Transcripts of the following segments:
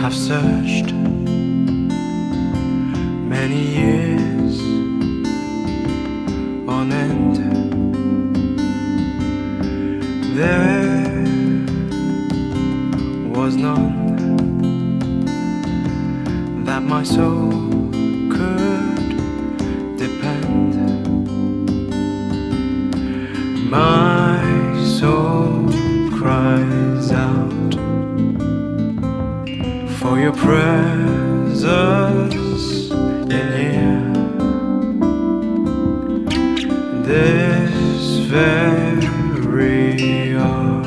I've searched many years on end. There was none that my soul could depend. My soul cries out for your presence in here. This very hour,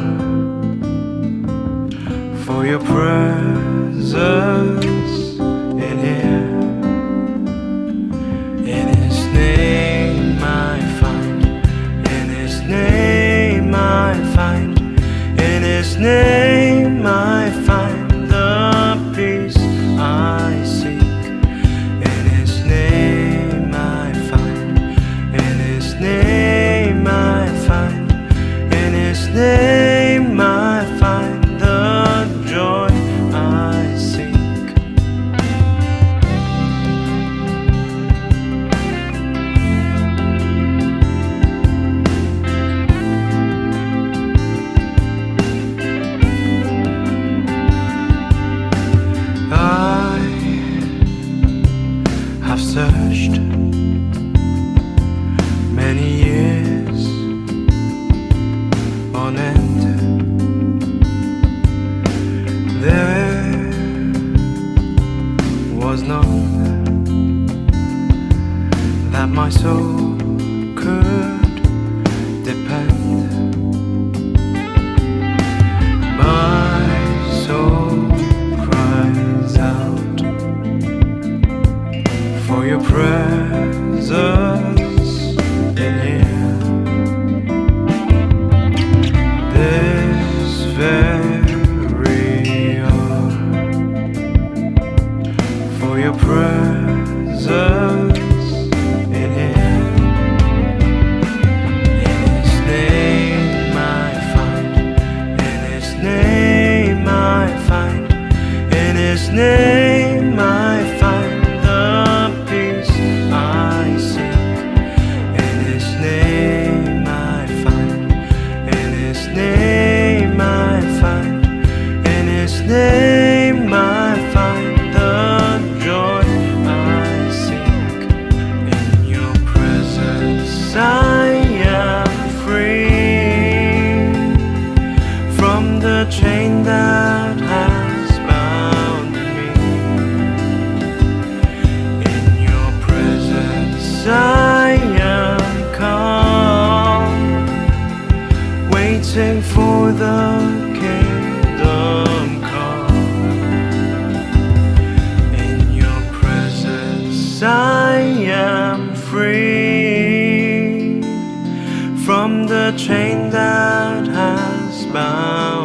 for your presence in here. In His name I find, in His name I find, in His name I find the peace I seek. In His name I find, in His name I find, in His name I find the joy I seek. I have searched many years on end. There was none that my soul could depend. My soul cries out for your presence in here. This very hour, for your presence in here. In His name I find, in His name I find, in His name I find the peace I seek. In His name I find, in His name I find, in His name I find the joy I seek. In your presence I am free from the chain that has bound me. In your presence I am calm, waiting for the kingdom come. In your presence I am free from the chain that has bound